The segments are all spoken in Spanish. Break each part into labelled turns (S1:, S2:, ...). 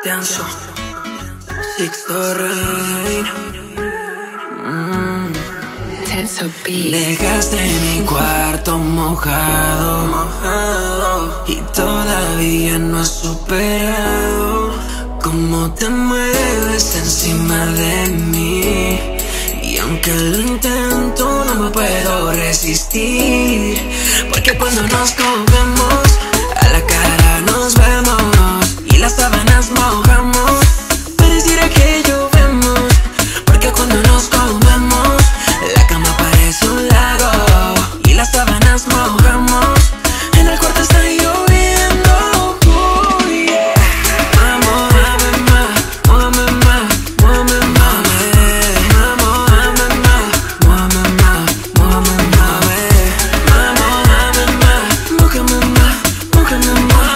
S1: Danzo, Sixto Rain.
S2: Tenso Beat.
S1: Dejaste mi cuarto mojado, y todavía no has superado cómo te mueves encima de mí. Y aunque lo intento, no me puedo resistir, porque cuando nos comemos, a la cara nos vemos y las sábanas mojamos. Pareciera que llovemos, porque cuando nos comemos, la cama parece un lago y las sábanas mojamos. En el cuarto está lloviendo, oh yeah. Mójame más, mójame más, mójame más, mójame más, mójame más, mójame más, mójame más, mójame más, mójame más,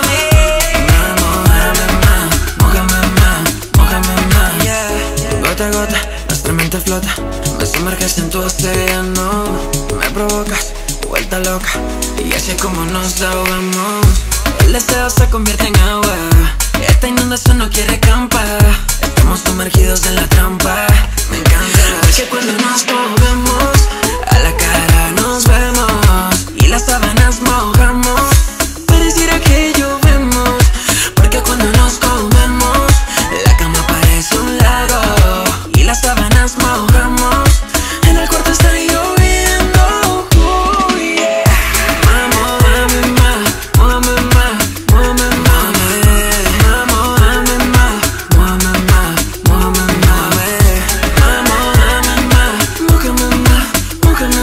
S1: mójame más, yeah. Gota a gota, nuestra mente flota, me sumerges en tu océano, me provocas, vuelta loca, y así es como nos ahogamos. El deseo se convierte en agua, esta inundación no quiere campar, estamos sumergidos en la trampa. Me encanta, porque cuando nos movemos, a la cara nos vemos y las sábanas mojamos. Pareciera que llovemos, porque cuando nos comemos, la cama parece un lago y las sábanas mojamos. En el cuarto está lloviendo, oh yeah. Mójame más, mójame más, mójame más, mójame más, mójame más, mójame más, mójame más, mójame más, mójame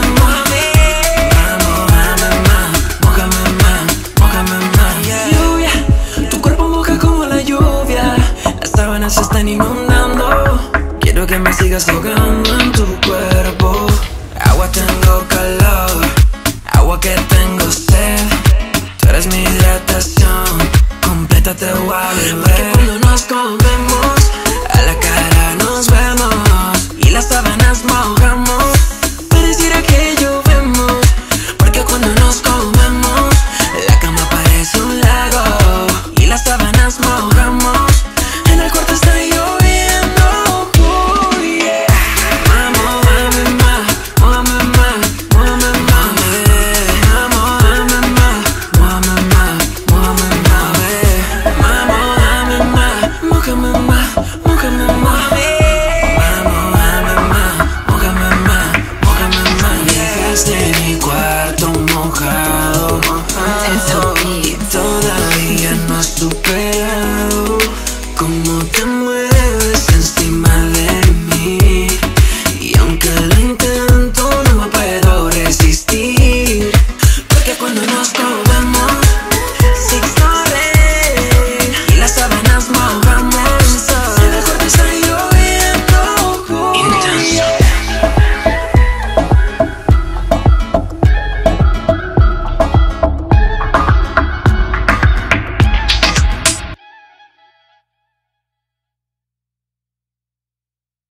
S1: más, mójame más, yeah. Lluvia, tu cuerpo moja como la lluvia, las sábanas se están inundando. Quiero que me sigas ahogando en tu cuerpo. Agua, tengo calor, agua que tengo sed. Tú eres mi hidratación, completa te voy a beber.